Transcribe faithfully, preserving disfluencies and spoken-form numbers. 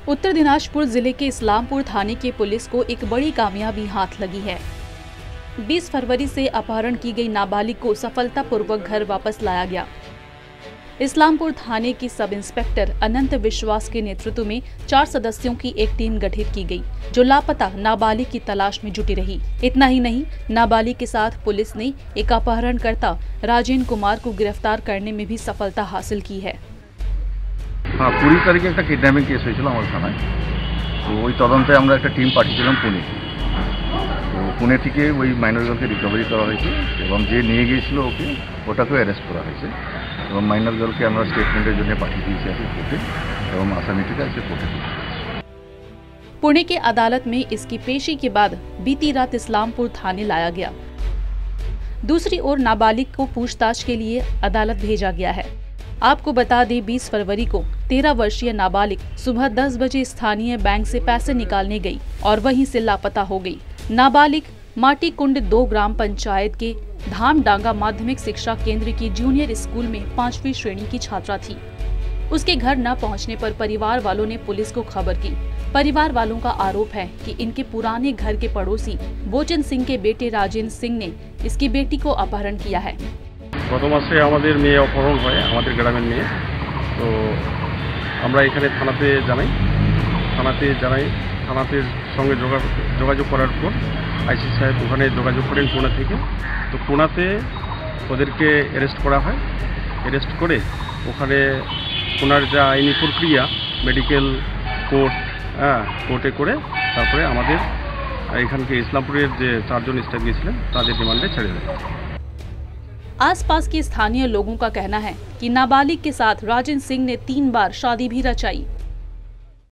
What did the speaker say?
उत्तर दिनाजपुर जिले के इस्लामपुर थाने की पुलिस को एक बड़ी कामयाबी हाथ लगी है। बीस फरवरी से अपहरण की गई नाबालिग को सफलतापूर्वक घर वापस लाया गया। इस्लामपुर थाने की सब इंस्पेक्टर अनंत विश्वास के नेतृत्व में चार सदस्यों की एक टीम गठित की गई, जो लापता नाबालिग की तलाश में जुटी रही। इतना ही नहीं, नाबालिग के साथ पुलिस ने एक अपहरणकर्ता राजेंद्र कुमार को गिरफ्तार करने में भी सफलता हासिल की है। हाँ, पूरी तरीके एक किडनैपिंग केस হয়েছিল আমার থানায়। তো ওই তদন্তে আমরা একটা টিম পাঠিয়েছিলাম পুনে। তো পুনে থেকে ওই মাইনর গার্লকে রিকভারি করা হয়েছে এবং যে নিয়ে গিয়েছিল ওকে ওটাকে অ্যারেস্ট করা হয়েছে এবং মাইনর গার্লকে আমরা স্টেটমেন্টের জন্য পাঠিয়ে দিয়েছি আজকে কোর্টে এবং আসামিটিকে আজকে কোর্টে দিয়েছি। पुणे के अदालत में इसकी पेशी के बाद बीती रात इस्लामपुर थाने लाया गया। दूसरी ओर नाबालिग को पूछताछ के लिए अदालत भेजा गया है। आपको बता दें, बीस फरवरी को तेरह वर्षीय नाबालिग सुबह दस बजे स्थानीय बैंक से पैसे निकालने गई और वहीं से लापता हो गई। नाबालिग माटी कुंड दो ग्राम पंचायत के धामडांगा माध्यमिक शिक्षा केंद्र की जूनियर स्कूल में पांचवी श्रेणी की छात्रा थी। उसके घर न पहुंचने पर परिवार वालों ने पुलिस को खबर की। परिवार वालों का आरोप है कि इनके पुराने घर के पड़ोसी बोचन सिंह के बेटे राजेंद्र सिंह ने इसकी बेटी को अपहरण किया है। गत मासे आमादेर मेये अपहरण हय आमादेर ग्रामेर मेये। तो आमरा एखाने थानाते जानाई थानाते जानाई थानाते संगे जोगाजोग करार पर आईसी साहेब ओखाने जोगाजोग करेन पुणे थेके। तो पुणाते ओदेरके अरेस्ट करा हय। अरेस्ट करे ओखाने ओनार जा आईनी प्रक्रिया मेडिकल कोर्ट हाँ कोर्टे करे तारपरे आमादेर एखानके इस्लामपुरेर जे चारजन स्टाफ गिয়েছিলেন तादेर रिमांडे छेड़े देয়। आसपास के स्थानीय लोगों का कहना है कि नाबालिग के साथ राजेंद्र सिंह ने तीन बार शादी भी रचाई।